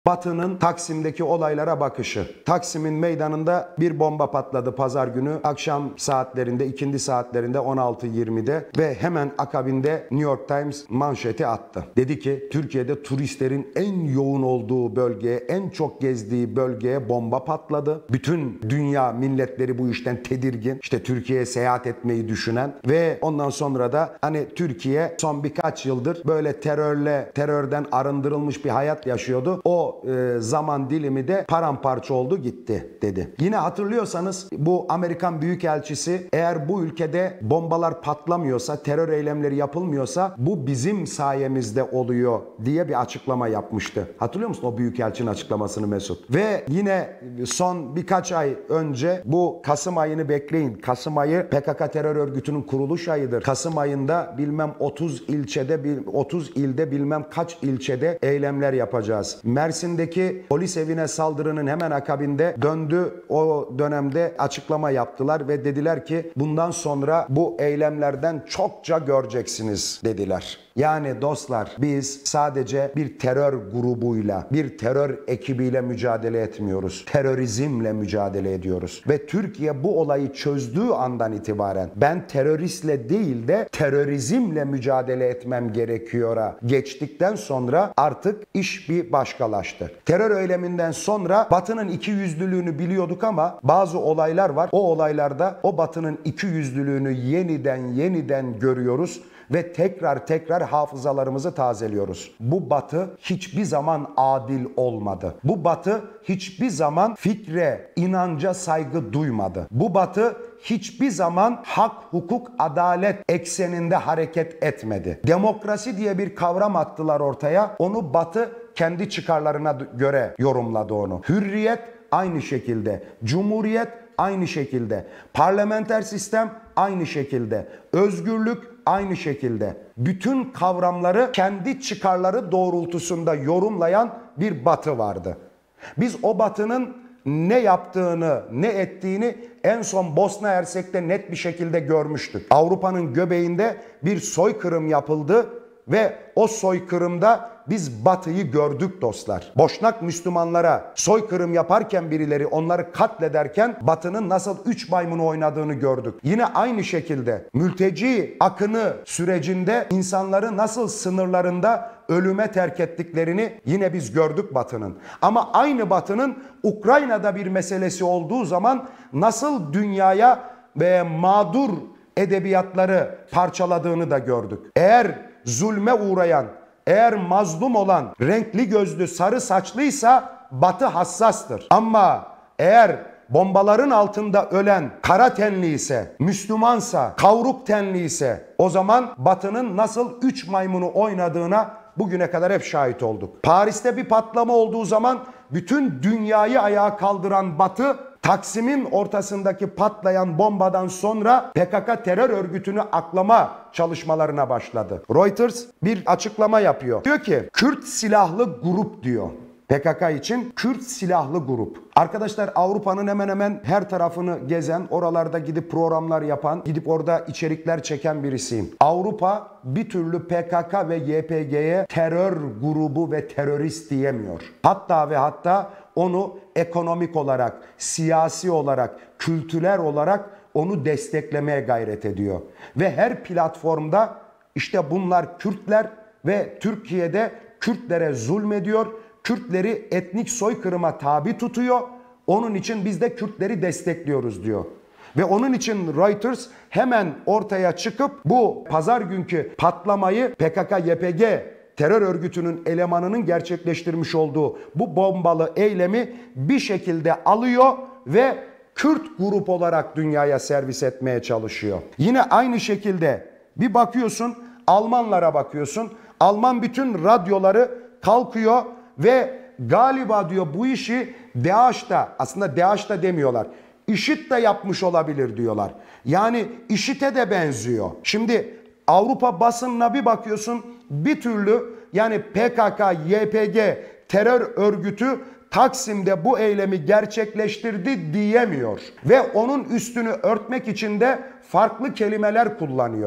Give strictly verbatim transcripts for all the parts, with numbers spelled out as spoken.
Batı'nın Taksim'deki olaylara bakışı. Taksim'in meydanında bir bomba patladı pazar günü. Akşam saatlerinde, ikindi saatlerinde on altı yirmide ve hemen akabinde New York Times manşeti attı. Dedi ki Türkiye'de turistlerin en yoğun olduğu bölgeye, en çok gezdiği bölgeye bomba patladı. Bütün dünya milletleri bu işten tedirgin. İşte Türkiye'ye seyahat etmeyi düşünen ve ondan sonra da hani Türkiye son birkaç yıldır böyle terörle, terörden arındırılmış bir hayat yaşıyordu. O e, zaman dilimi de paramparça oldu gitti dedi. Yine hatırlıyorsanız bu Amerikan Büyükelçisi eğer bu ülkede bombalar patlamıyorsa, terör eylemleri yapılmıyorsa bu bizim sayemizde oluyor diye bir açıklama yapmıştı. Hatırlıyor musun o Büyükelçinin açıklamasını Mesut? Ve yine son birkaç ay önce bu Kasım ayını bekleyin. Kasım ayı P K K terör örgütünün kuruluş ayıdır. Kasım ayında bilmem otuz ilçede, otuz ilde bilmem kaç ilçede eylemler yapacağız. Mersin'deki polis evine saldırının hemen akabinde döndü o dönemde açıklama yaptılar ve dediler ki bundan sonra bu eylemlerden çokça göreceksiniz dediler. Yani dostlar biz sadece bir terör grubuyla, bir terör ekibiyle mücadele etmiyoruz. Terörizmle mücadele ediyoruz. Ve Türkiye bu olayı çözdüğü andan itibaren ben teröristle değil de terörizmle mücadele etmem gerekiyor'a geçtikten sonra artık iş bir başkalaştı. Terör eyleminden sonra Batı'nın ikiyüzlülüğünü biliyorduk ama bazı olaylar var. O olaylarda o Batı'nın ikiyüzlülüğünü yeniden yeniden görüyoruz. Ve tekrar tekrar hafızalarımızı tazeliyoruz. Bu Batı hiçbir zaman adil olmadı. Bu Batı hiçbir zaman fikre, inanca saygı duymadı. Bu Batı hiçbir zaman hak, hukuk, adalet ekseninde hareket etmedi. Demokrasi diye bir kavram attılar ortaya. Onu Batı kendi çıkarlarına göre yorumladı onu. Hürriyet aynı şekilde. Cumhuriyet aynı şekilde. Parlamenter sistem aynı şekilde. Özgürlük aynı şekilde. Bütün kavramları kendi çıkarları doğrultusunda yorumlayan bir Batı vardı. Biz o Batı'nın ne yaptığını, ne ettiğini en son Bosna Hersek'te net bir şekilde görmüştük. Avrupa'nın göbeğinde bir soykırım yapıldı ve o soykırımda biz Batı'yı gördük dostlar. Boşnak Müslümanlara soykırım yaparken birileri onları katlederken Batı'nın nasıl üç maymunu oynadığını gördük. Yine aynı şekilde mülteci akını sürecinde insanları nasıl sınırlarında ölüme terk ettiklerini yine biz gördük Batı'nın. Ama aynı Batı'nın Ukrayna'da bir meselesi olduğu zaman nasıl dünyaya ve mağdur edebiyatları parçaladığını da gördük. Eğer zulme uğrayan, eğer mazlum olan renkli gözlü sarı saçlıysa Batı hassastır. Ama eğer bombaların altında ölen kara tenli ise, Müslümansa, kavruk tenli ise o zaman Batı'nın nasıl üç maymunu oynadığına bugüne kadar hep şahit olduk. Paris'te bir patlama olduğu zaman bütün dünyayı ayağa kaldıran Batı, Taksim'in ortasındaki patlayan bombadan sonra P K K terör örgütünü aklama çalışmalarına başladı. Reuters bir açıklama yapıyor. Diyor ki Kürt silahlı grup diyor. P K K için Kürt silahlı grup. Arkadaşlar Avrupa'nın hemen hemen her tarafını gezen, oralarda gidip programlar yapan, gidip orada içerikler çeken birisiyim. Avrupa bir türlü P K K ve Y P G'ye terör grubu ve terörist diyemiyor. Hatta ve hatta onu ekonomik olarak, siyasi olarak, kültürel olarak onu desteklemeye gayret ediyor. Ve her platformda işte bunlar Kürtler ve Türkiye'de Kürtlere zulmediyor. Kürtleri etnik soykırıma tabi tutuyor. Onun için biz de Kürtleri destekliyoruz diyor. Ve onun için Reuters hemen ortaya çıkıp bu pazar günkü patlamayı P K K Y P G terör örgütünün elemanının gerçekleştirmiş olduğu bu bombalı eylemi bir şekilde alıyor ve Kürt grup olarak dünyaya servis etmeye çalışıyor. Yine aynı şekilde bir bakıyorsun Almanlara bakıyorsun. Alman bütün radyoları kalkıyor ve galiba diyor bu işi DAEŞ'ta, aslında DAEŞ'ta demiyorlar, IŞİD de yapmış olabilir diyorlar. Yani IŞİD'e de benziyor. Şimdi Avrupa basınına bir bakıyorsun bir türlü yani P K K, Y P G terör örgütü Taksim'de bu eylemi gerçekleştirdi diyemiyor. Ve onun üstünü örtmek için de farklı kelimeler kullanıyor.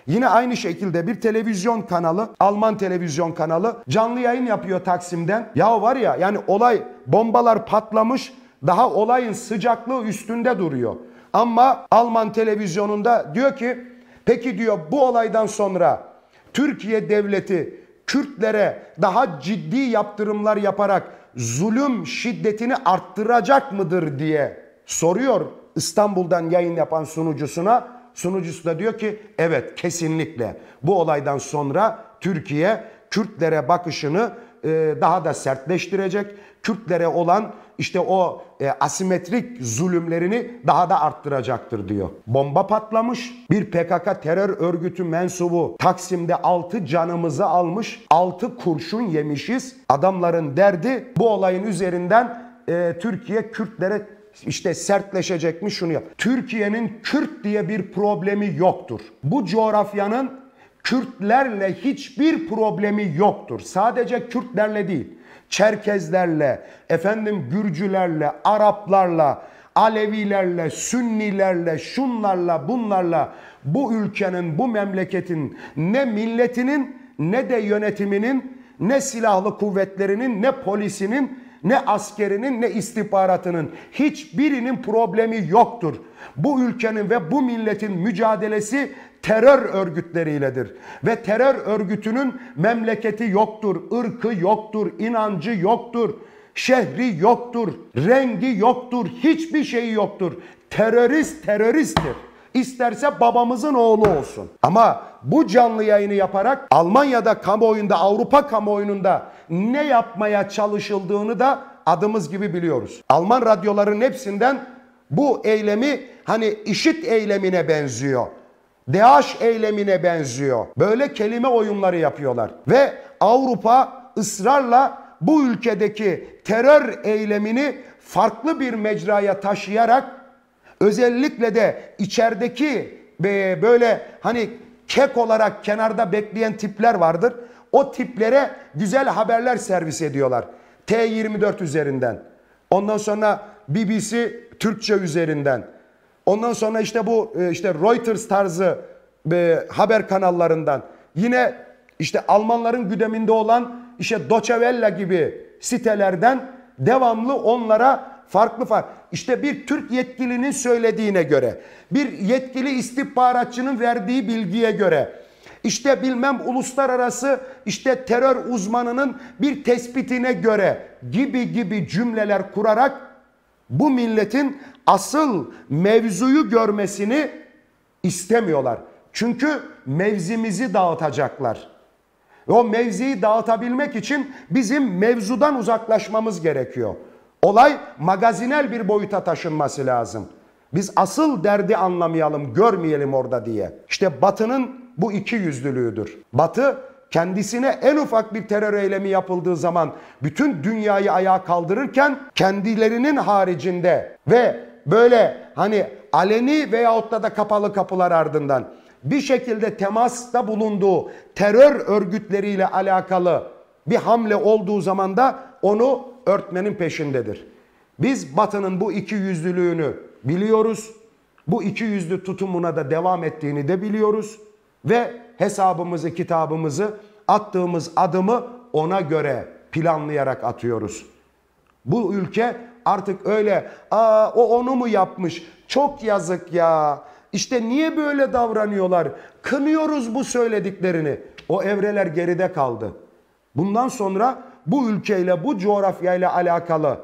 Yine aynı şekilde bir televizyon kanalı, Alman televizyon kanalı canlı yayın yapıyor Taksim'den. Ya var ya, yani olay, bombalar patlamış, daha olayın sıcaklığı üstünde duruyor. Ama Alman televizyonunda diyor ki, peki diyor, bu olaydan sonra Türkiye devleti Kürtlere daha ciddi yaptırımlar yaparak zulüm şiddetini arttıracak mıdır diye soruyor İstanbul'dan yayın yapan sunucusuna. Sunucusu da diyor ki evet, kesinlikle bu olaydan sonra Türkiye Kürtlere bakışını e, daha da sertleştirecek. Kürtlere olan işte o e, asimetrik zulümlerini daha da arttıracaktır diyor. Bomba patlamış. Bir P K K terör örgütü mensubu Taksim'de altı canımızı almış. altı kurşun yemişiz. Adamların derdi bu olayın üzerinden e, Türkiye Kürtlere İşte sertleşecekmiş, şunu yap. Türkiye'nin Kürt diye bir problemi yoktur. Bu coğrafyanın Kürtlerle hiçbir problemi yoktur. Sadece Kürtlerle değil, Çerkezlerle, efendim Gürcülerle, Araplarla, Alevilerle, Sünnilerle, şunlarla, bunlarla bu ülkenin, bu memleketin ne milletinin, ne de yönetiminin, ne silahlı kuvvetlerinin, ne polisinin, ne askerinin, ne istihbaratının hiçbirinin problemi yoktur. Bu ülkenin ve bu milletin mücadelesi terör örgütleriyledir. Ve terör örgütünün memleketi yoktur, ırkı yoktur, inancı yoktur, şehri yoktur, rengi yoktur, hiçbir şeyi yoktur. Terörist teröristtir. İsterse babamızın oğlu olsun. Ama bu canlı yayını yaparak Almanya'da kamuoyunda, Avrupa kamuoyunda ne yapmaya çalışıldığını da adımız gibi biliyoruz. Alman radyoların hepsinden bu eylemi hani IŞİD eylemine benziyor, DAEŞ eylemine benziyor, böyle kelime oyunları yapıyorlar. Ve Avrupa ısrarla bu ülkedeki terör eylemini farklı bir mecraya taşıyarak, özellikle de içerideki böyle hani kek olarak kenarda bekleyen tipler vardır. O tiplere güzel haberler servis ediyorlar. T yirmi dört üzerinden. Ondan sonra B B C Türkçe üzerinden. Ondan sonra işte bu işte Reuters tarzı haber kanallarından. Yine işte Almanların güdeminde olan işte Deutsche Welle gibi sitelerden devamlı onlara farklı farklı. İşte bir Türk yetkilinin söylediğine göre, bir yetkili istihbaratçının verdiği bilgiye göre, işte bilmem uluslararası işte terör uzmanının bir tespitine göre gibi gibi cümleler kurarak bu milletin asıl mevzuyu görmesini istemiyorlar. Çünkü mevzimizi dağıtacaklar. Ve o mevziyi dağıtabilmek için bizim mevzudan uzaklaşmamız gerekiyor. Olay magazinel bir boyuta taşınması lazım. Biz asıl derdi anlamayalım, görmeyelim orada diye. İşte Batı'nın bu iki yüzlülüğüdür. Batı kendisine en ufak bir terör eylemi yapıldığı zaman bütün dünyayı ayağa kaldırırken kendilerinin haricinde ve böyle hani aleni veyahut da da kapalı kapılar ardından bir şekilde temasta bulunduğu terör örgütleriyle alakalı bir hamle olduğu zaman da onu örtmenin peşindedir. Biz Batı'nın bu iki yüzlülüğünü biliyoruz. Bu iki yüzlü tutumuna da devam ettiğini de biliyoruz. Ve hesabımızı, kitabımızı, attığımız adımı ona göre planlayarak atıyoruz. Bu ülke artık öyle, aa o onu mu yapmış, çok yazık ya, İşte niye böyle davranıyorlar, kınıyoruz bu söylediklerini. O evreler geride kaldı. Bundan sonra bu ülkeyle, bu coğrafyayla alakalı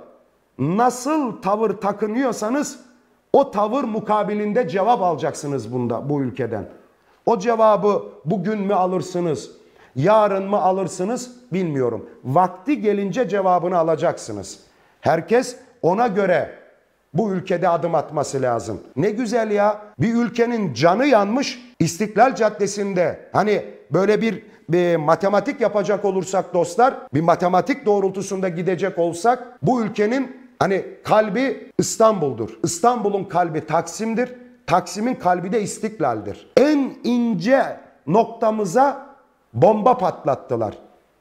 nasıl tavır takınıyorsanız o tavır mukabilinde cevap alacaksınız bunda, bu ülkeden. O cevabı bugün mü alırsınız, yarın mı alırsınız bilmiyorum. Vakti gelince cevabını alacaksınız. Herkes ona göre bu ülkede adım atması lazım. Ne güzel ya, bir ülkenin canı yanmış İstiklal Caddesi'nde. Hani böyle bir, bir matematik yapacak olursak dostlar, bir matematik doğrultusunda gidecek olsak bu ülkenin hani kalbi İstanbul'dur. İstanbul'un kalbi Taksim'dir. Taksim'in kalbi de İstiklal'dir. En ince noktamıza bomba patlattılar.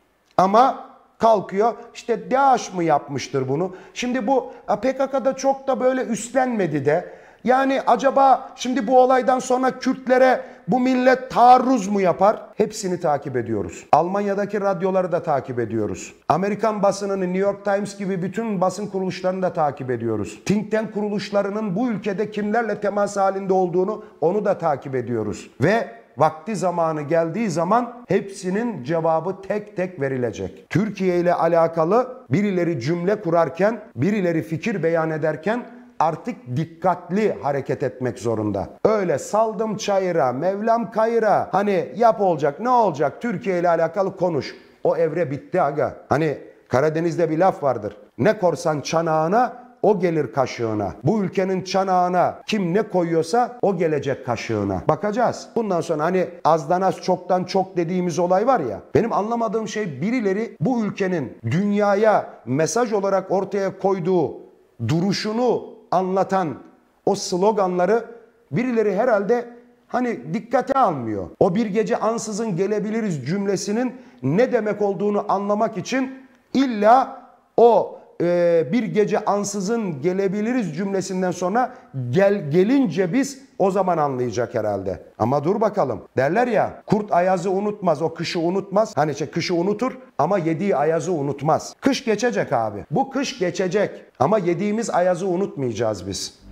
Ama kalkıyor işte DAEŞ mı yapmıştır bunu? Şimdi bu P K K'da çok da böyle üstlenmedi de Yani acaba şimdi bu olaydan sonra Kürtlere bu millet taarruz mu yapar? Hepsini takip ediyoruz. Almanya'daki radyoları da takip ediyoruz. Amerikan basınını, New York Times gibi bütün basın kuruluşlarını da takip ediyoruz. Think tank kuruluşlarının bu ülkede kimlerle temas halinde olduğunu onu da takip ediyoruz. Ve vakti zamanı geldiği zaman hepsinin cevabı tek tek verilecek. Türkiye ile alakalı birileri cümle kurarken, birileri fikir beyan ederken artık dikkatli hareket etmek zorunda. Öyle saldım çayıra, Mevlam kayıra. Hani yap olacak, ne olacak? Türkiye ile alakalı konuş. O evre bitti aga. Hani Karadeniz'de bir laf vardır. Ne korsan çanağına, o gelir kaşığına. Bu ülkenin çanağına kim ne koyuyorsa o gelecek kaşığına. Bakacağız. Bundan sonra hani azdan az çoktan çok dediğimiz olay var ya. Benim anlamadığım şey, birileri bu ülkenin dünyaya mesaj olarak ortaya koyduğu duruşunu anlatan o sloganları birileri herhalde hani dikkate almıyor. O bir gece ansızın gelebiliriz cümlesinin ne demek olduğunu anlamak için illa o e, bir gece ansızın gelebiliriz cümlesinden sonra gel gelince biz o zaman anlayacak herhalde. Ama dur bakalım. Derler ya, kurt ayazı unutmaz, o kışı unutmaz. Hani işte kışı unutur ama yediği ayazı unutmaz. Kış geçecek abi. Bu kış geçecek ama yediğimiz ayazı unutmayacağız biz.